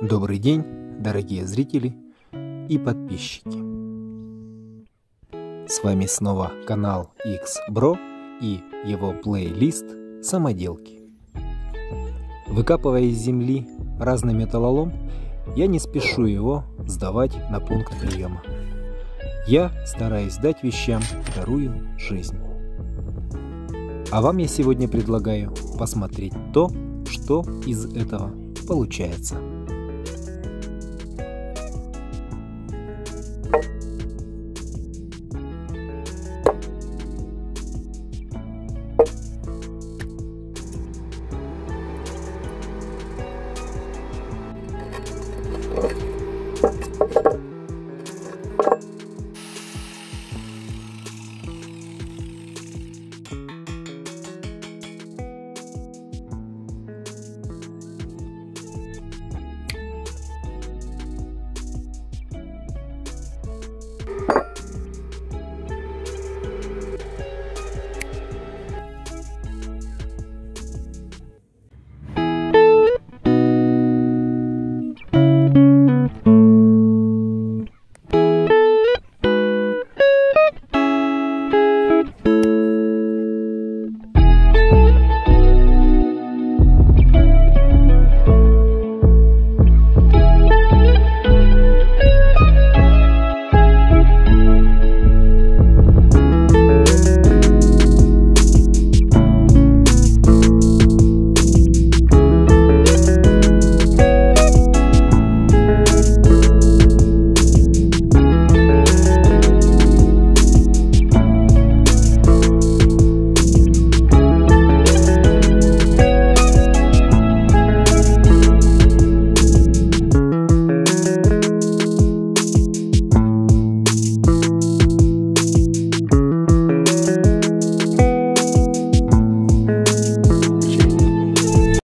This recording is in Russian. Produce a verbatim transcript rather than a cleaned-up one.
Добрый день, дорогие зрители и подписчики. С вами снова канал X-Bro и его плейлист «Самоделки». Выкапывая из земли разный металлолом, я не спешу его сдавать на пункт приема. Я стараюсь дать вещам вторую жизнь. А вам я сегодня предлагаю посмотреть то, что из этого получается. Oh.